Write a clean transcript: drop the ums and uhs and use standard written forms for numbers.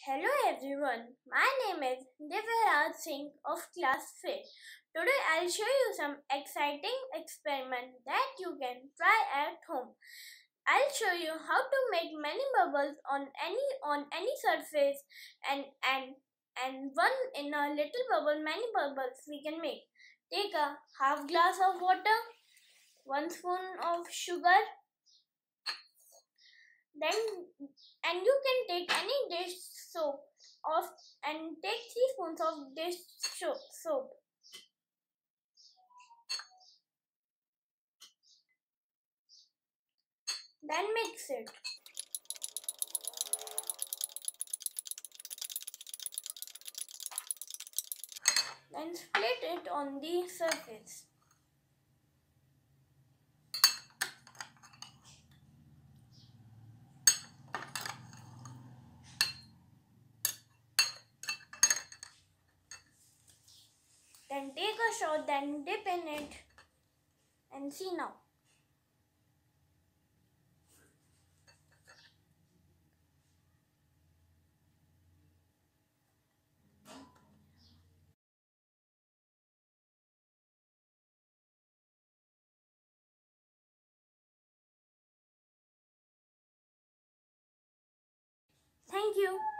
Hello everyone, my name is Divyaraj Singh of class 5th. Today I'll show you some exciting experiment that you can try at home. I'll show you how to make many bubbles on any surface and one in a little bubble many bubbles we can make. Take a half glass of water, 1 spoon of sugar, then and you can take any dish soap of and take 3 spoons of dish soap. Then mix it. Then split it on the surface. Then take a shot, then dip in it and see now. Thank you.